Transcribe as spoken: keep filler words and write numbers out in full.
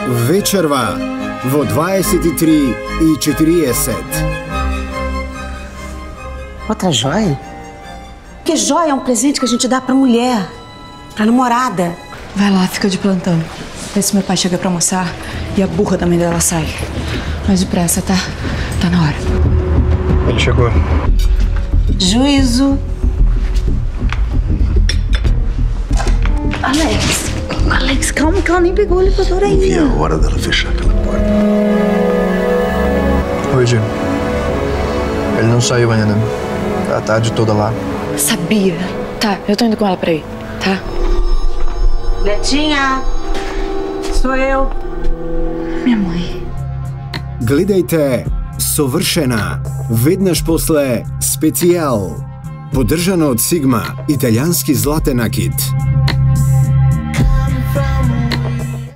Večerva vo dvajset e tri e četrdeset. Outra joia? Porque joia é um presente que a gente dá pra mulher, pra namorada. Vai lá, fica de plantão. Vê se meu pai chega pra almoçar e a burra da mãe dela sai. Mas depressa, tá? Tá na hora. Ele chegou. Juízo. Alex, Alex, calma que ela nem pegou o elevador ainda. Vi a hora dela fechar aquela porta. Oi, Jim. Ele não saiu ainda. Tá a tarde toda lá. Sabia. Tá, eu tô indo com ela pra aí, tá? Letinha, sou eu. Minha mãe. Gledajte Sovršena, vednaš posle Specijal. Podržano od Sigma, italijanski zlate nakit.